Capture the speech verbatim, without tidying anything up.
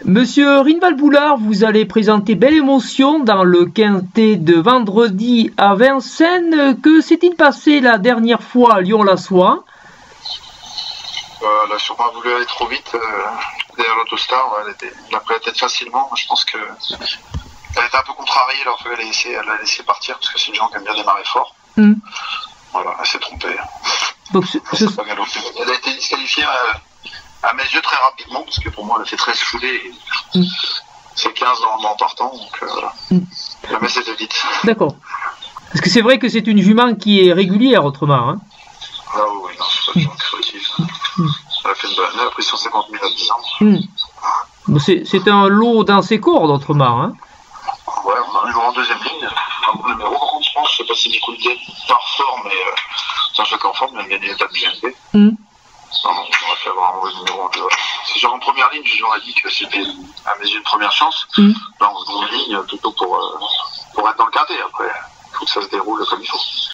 Monsieur Rinval-Boulard, vous allez présenter Belle Émotion dans le quintet de vendredi à Vincennes. Que s'est-il passé la dernière fois à Lyon-la-Soie? euh, Elle a sûrement voulu aller trop vite euh, derrière l'Autostar. Elle, était, elle a pris la tête facilement. Moi, je pense que elle était un peu contrariée, alors qu'elle a laissé, elle a laissé partir parce que c'est une gens qui aiment bien démarrer fort. Mm. Voilà, elle s'est trompée. Donc, je... Elle a été disqualifiée euh, à mes yeux très rapidement, parce que pour moi elle a fait treize foulées. Mm. C'est quinze dans, dans partant, donc euh, voilà. Mm. La messe était vite. D'accord. Parce que c'est vrai que c'est une jument qui est régulière autrement. Hein. Ah oui, non, c'est pas une jument créative. Mm. Elle a fait une bonne, elle a pris cent cinquante mille à dix ans. Mm. Bon, c'est un lot dans ses cordes autrement. Hein. Ouais, on arrive en deuxième ligne. Un bon numéro, par contre, je pense, je sais pas si Nico le part fort, mais euh, ça je en forme, il a gagné l'étape du G N P. Mm. Non, non, j'aurais fait avoir un mauvais numéro en deux. Si j'aurais en première ligne, j'aurais dit que c'était à mes yeux une première chance. Mm. Là, en seconde ligne, plutôt pour, euh, pour être dans le quintet. Après, il faut que ça se déroule comme il faut.